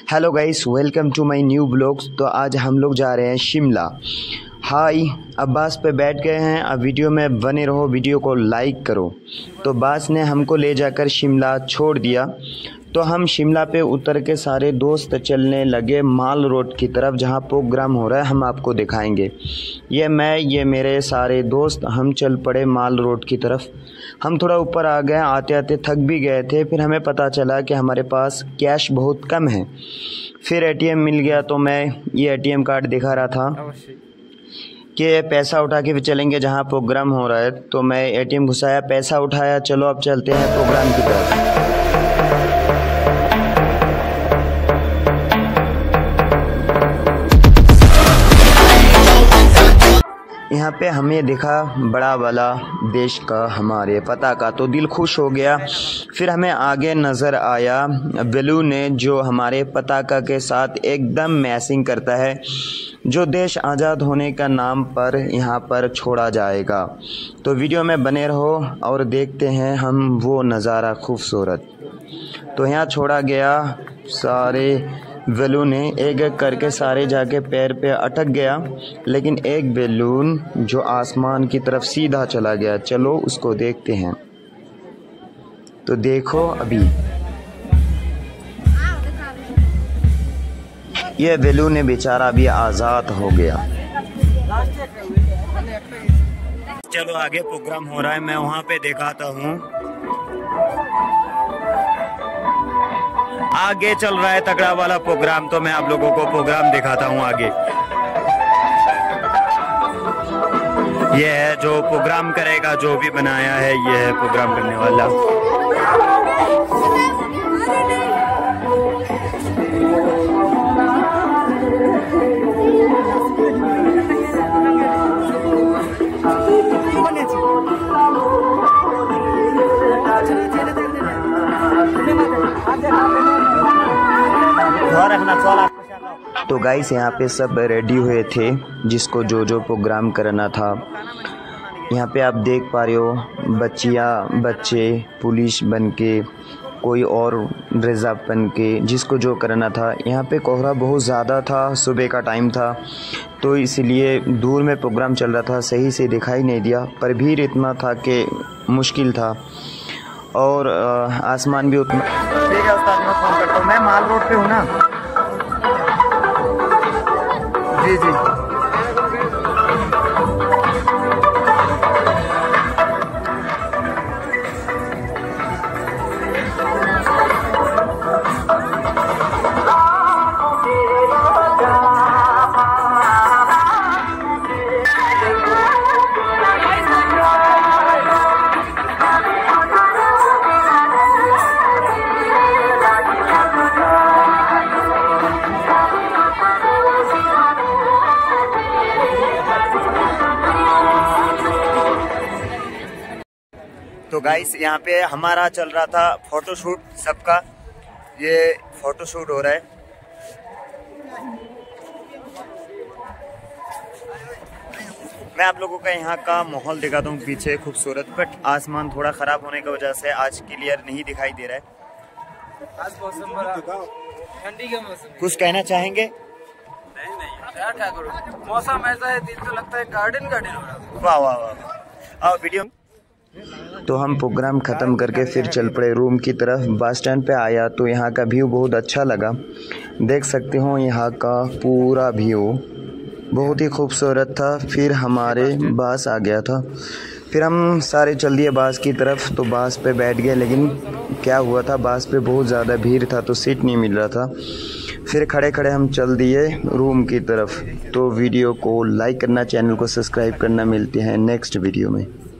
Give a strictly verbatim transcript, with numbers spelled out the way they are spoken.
Hello guys, welcome to my new blogs. तो आज हम लोग जा रहे हैं शिमला। हाय, अब बस पे बैठ गए हैं। अब वीडियो में बने रहो, वीडियो को लाइक करो। तो बस ने हमको ले जाकर शिमला छोड़ दिया। तो हम शिमला पे उतर के सारे दोस्त चलने लगे माल रोड की तरफ, जहाँ प्रोग्राम हो रहा है हम आपको दिखाएंगे। ये मैं ये मेरे सारे दोस्त हम चल पड़े माल रोड की तरफ। हम थोड़ा ऊपर आ गए, आते आते थक भी गए थे। फिर हमें पता चला कि हमारे पास कैश बहुत कम है। फिर एटीएम मिल गया, तो मैं ये एटीएम कार्ड दिखा रहा था कि पैसा उठा के भी चलेंगे जहाँ प्रोग्राम हो रहा है। तो मैं एटीएम घुसाया, पैसा उठाया, चलो अब चलते हैं प्रोग्राम की तरफ। यहाँ पे हमें दिखा बड़ा वाला देश का हमारे पताका, तो दिल खुश हो गया। फिर हमें आगे नज़र आया बैलून ने, जो हमारे पताका के साथ एकदम मैचिंग करता है, जो देश आज़ाद होने का नाम पर यहाँ पर छोड़ा जाएगा। तो वीडियो में बने रहो और देखते हैं हम वो नज़ारा खूबसूरत। तो यहाँ छोड़ा गया, सारे बैलून ने एक एक करके सारे जाके पैर पे अटक गया, लेकिन एक बैलून जो आसमान की तरफ सीधा चला गया। चलो उसको देखते हैं। तो देखो, अभी ये बैलून ने बेचारा भी आज़ाद हो गया। चलो आगे प्रोग्राम हो रहा है, मैं वहाँ पे दिखाता हूँ। आगे चल रहा है तगड़ा वाला प्रोग्राम, तो मैं आप लोगों को प्रोग्राम दिखाता हूँ आगे। ये है जो प्रोग्राम करेगा, जो भी बनाया है ये है प्रोग्राम करने वाला। तो गाइस, यहाँ पे सब रेडी हुए थे, जिसको जो जो प्रोग्राम करना था। यहाँ पे आप देख पा रहे हो, बच्चियाँ बच्चे पुलिस बन के, कोई और रिजर्व बन के, जिसको जो करना था। यहाँ पे कोहरा बहुत ज़्यादा था, सुबह का टाइम था, तो इसलिए दूर में प्रोग्राम चल रहा था, सही से दिखाई नहीं दिया। पर भीड़ इतना था कि मुश्किल था, और आसमान भी उतना। ठीक है उस्ताद, मैं फ़ोन करता हूँ। मैं माल रोड पे हूँ ना। जी जी तो गाइस, यहाँ पे हमारा चल रहा था फोटोशूट सबका। ये फोटोशूट हो रहा है। मैं आप लोगों का यहाँ का माहौल दिखाता हूँ पीछे, खूबसूरत। बट आसमान थोड़ा ख़राब होने की वजह से आज क्लियर नहीं दिखाई दे रहा है। आज मौसम बड़ा ठंडी का मौसम। कुछ कहना चाहेंगे? नहीं नहीं यार, क्या करूँ, मौसम ऐसा है, दिल तो लगता है गार्डन गार्डन हो रहा। वाह वाह वाह। और वीडियो तो हम प्रोग्राम ख़त्म करके फिर चल पड़े रूम की तरफ। बस स्टैंड पे आया तो यहाँ का व्यू बहुत अच्छा लगा। देख सकते हो यहाँ का पूरा व्यू बहुत ही खूबसूरत था। फिर हमारे बस आ गया था, फिर हम सारे चल दिए बस की तरफ। तो बस पे बैठ गए, लेकिन क्या हुआ था, बस पे बहुत ज़्यादा भीड़ था, तो सीट नहीं मिल रहा था। फिर खड़े खड़े हम चल दिए रूम की तरफ। तो वीडियो को लाइक करना, चैनल को सब्सक्राइब करना। मिलते हैं नेक्स्ट वीडियो में।